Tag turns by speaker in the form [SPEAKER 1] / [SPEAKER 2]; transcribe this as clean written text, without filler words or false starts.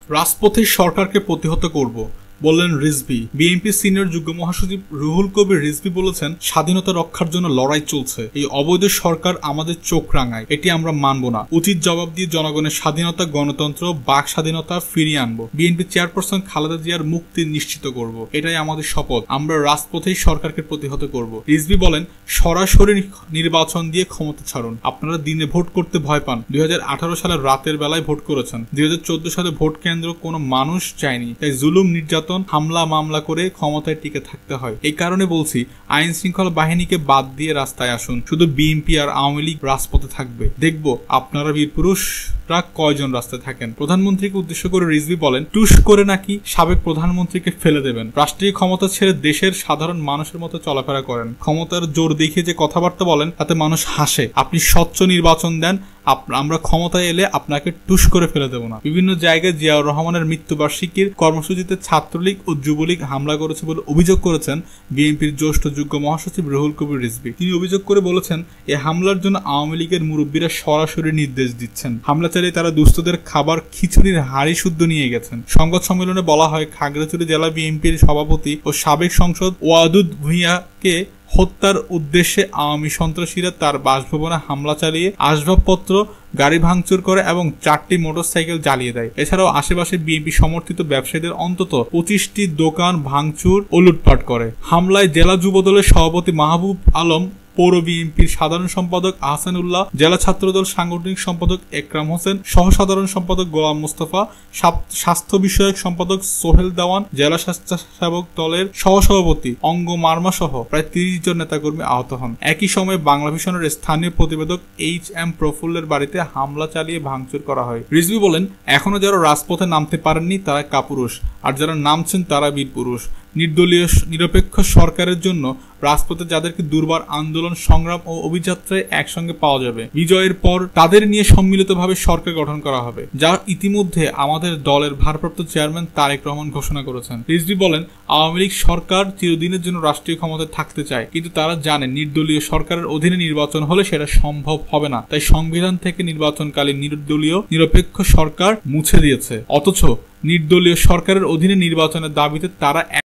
[SPEAKER 1] রাজপথে সরকারকে প্রতিহত করব, বললেন রিজভী। বিএনপি সিনিয়র যুগ্ম মহাসচিব রুহুল কবির রিজভী বলেছেন, স্বাধীনতা রক্ষার জন্য লড়াই চলছে। এই অবৈধ সরকার আমাদের চোখ রাঙায়, এটি আমরা মানব না। উচিত জবাব দিয়ে জনগণের স্বাধীনতা, গণতন্ত্র, বাক স্বাধীনতা ফিরিয়ে আনবো। বিএনপি চেয়ারপারসন খালেদা জিয়ার মুক্তি নিশ্চিত করব, এটাই আমাদের শপথ। আমরা রাজপথেই সরকারকে প্রতিহত করব। রিজভী বলেন, সরাসরি নির্বাচন দিয়ে ক্ষমতা ছাড়ুন। আপনারা দিনে ভোট করতে ভয় পান। 2018 সালের রাতের বেলায় ভোট করেছেন। 2014 সালে ভোট কেন্দ্র কোনো মানুষ চায়নি, তাই জুলুম, নির্যাতন, হামলা মামলা করে ক্ষমতায় টিকে থাকতে হয়। এই কারণে বলছি, আইন শৃঙ্খলা বাহিনীকে বাদ দিয়ে রাস্তায় আসুন। শুধু বিএনপি আর আওয়ামী লীগ রাজপথে থাকবে। দেখব আপনারা বীরপুরুষরা কয়জন রাস্তায় থাকেন। প্রধানমন্ত্রীকে উদ্দেশ্য করে রিজভী বলেন, টুস করে নাকি সাবেক প্রধানমন্ত্রীকে ফেলে দেবেন। রাষ্ট্রীয় ক্ষমতা ছেড়ে দেশের সাধারণ মানুষের মতো চলাফেরা করেন। ক্ষমতার জোর দেখিয়ে যে কথাবার্তা বলেন তাতে মানুষ হাসে। আপনি স্বচ্ছ নির্বাচন দেন, আমরা ক্ষমতায় এলে আপনাকে টুস করে ফেলে দেব না। বিভিন্ন জায়গায় জিয়াউর রহমানের মৃত্যুবার্ষিকীর কর্মসূচিতে ছাত্রলীগ ও যুবলীগ হামলা করেছে বলে অভিযোগ করেছেন বিএনপির জ্যেষ্ঠ যুগ্ম মহাসচিব রুহুল কবির রিজভী। তিনি অভিযোগ করে বলেছেন, এই হামলার জন্য আওয়ামী লীগের মুরব্বীরা সরাসরি নির্দেশ দিচ্ছেন। হামলা চালিয়ে তারা দুস্থদের খাবার খিচুড়ির হাড়ি শুদ্ধ নিয়ে গেছেন। সংবাদ সম্মেলনে বলা হয়, খাগড়াছড়ি জেলা বিএনপির সভাপতি ও সাবেক সংসদ ওয়াদুদ ভূঁইয়াকে হত্যার উদ্দেশ্যে আওয়ামী সন্ত্রাসীরা তার বাসভবনে হামলা চালিয়ে আসবাবপত্র, গাড়ি ভাঙচুর করে এবং 4টি মোটরসাইকেল জ্বালিয়ে দেয়। এছাড়াও আশেপাশে বিএনপি সমর্থিত ব্যবসায়ীদের অন্তত 25টি দোকান ভাঙচুর ও লুটপাট করে। হামলায় জেলা যুবদলের সভাপতি মাহবুব আলম, পৌর বিএনপির সাধারণ সম্পাদক আহসানুল্লাহ, জেলা ছাত্রদল সাংগঠনিক সম্পাদক একরাম হোসেন, সহসাধারণ সম্পাদক গোলাম মোস্তফা, স্বাস্থ্য বিষয়ক সম্পাদক সোহেল দেওয়ান, জেলা স্বেচ্ছাসেবক দলের সহসভাপতি অঙ্গ মার্মা সহ প্রায় 30 জন নেতাকর্মী আহত হন। একই সময় বাংলা ভিশনের স্থানীয় প্রতিবেদক এইচ.এম. প্রফুল্লের বাড়িতে হামলা চালিয়ে ভাঙচুর করা হয়। রিজভী বলেন, এখনো যারা রাজপথে নামতে পারেননি তারা কাপুরুষ, আর যারা নামছেন তারা বীরপুরুষ। নির্দলীয় নিরপেক্ষ সরকারের জন্য রাজপথে যাদেরকে দুর্বার আন্দোলন, সংগ্রাম ও অভিযাত্রায় একসঙ্গে পাওয়া যাবে, বিজয়ের পর তাদের নিয়ে সম্মিলিতভাবে সরকার গঠন করা হবে, যা ইতিমধ্যে আমাদের দলের ভারপ্রাপ্ত চেয়ারম্যান তারেক রহমান ঘোষণা করেছেন। রিজভী বলেন, আওয়ামী লীগ সরকার চিরদিনের জন্য রাষ্ট্রীয় ক্ষমতায় থাকতে চায়, কিন্তু তারা জানে নির্দলীয় সরকারের অধীনে নির্বাচন হলে সেটা সম্ভব হবে না। তাই সংবিধান থেকে নির্বাচনকালীন নির্দলীয় নিরপেক্ষ সরকার মুছে দিয়েছে। অথচ নির্দলীয় সরকারের অধীনে নির্বাচনের দাবিতে তারা